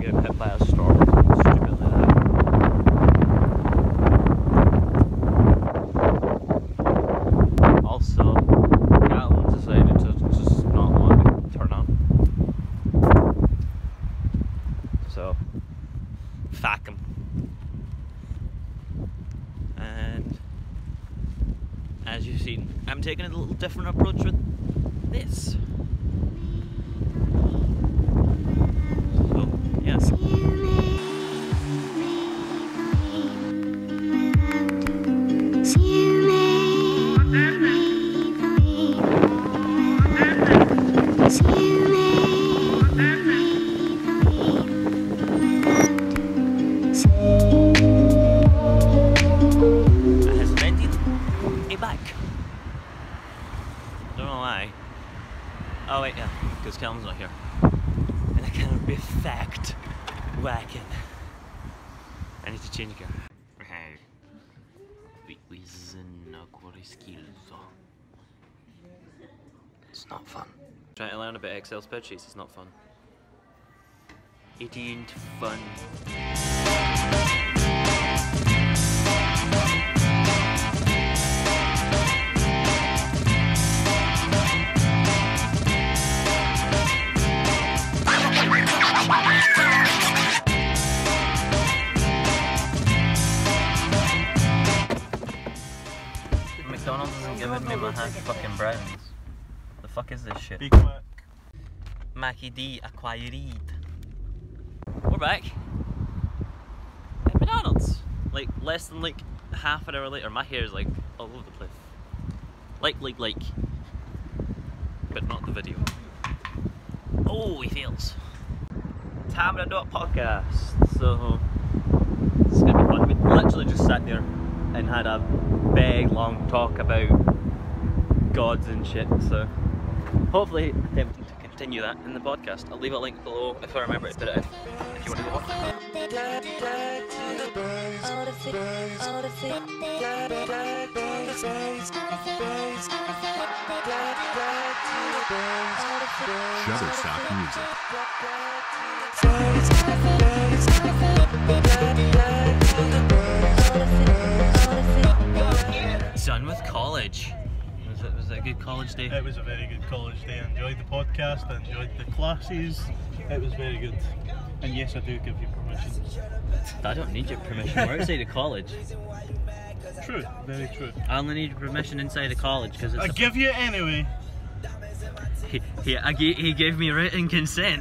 getting hit by a storm. Stupid like that. Also, Gatlin decided to just not want to turn on. So, fuck him. And as you've seen, I'm taking a little different approach with this. So, yes. Oh wait, yeah, because Callum's not here. And I can't be fact whacking. I need to change gear. It's not fun. Trying to learn about Excel spreadsheets, it's not fun. It ain't fun. McDonald's isn't giving me my hash fucking browns. The fuck is this shit? Be quick. Mackie D acquired. We're back at McDonald's. Like less than like half an hour later. My hair is like all over the place. Like. But not the video. Oh, he fails. Time to do a podcast. So it's gonna be fun. We literally just sat there and had a big long talk about gods and shit. So hopefully attempting to continue that in the podcast. I'll leave a link below if I remember to put it in, if you want to go watch it. Shutterstock Music. Done with college. Was it a good college day? It was a very good college day. I enjoyed the podcast, I enjoyed the classes. It was very good. And yes, I do give you permission. I don't need your permission. We're outside of college. True, very true. I only need your permission inside of college because it's. I give you it anyway. He gave me written consent.